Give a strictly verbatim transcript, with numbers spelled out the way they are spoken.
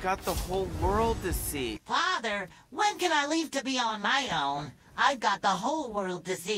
got the whole world to see. Father, when can I leave to be on my own? I've got the whole world to see.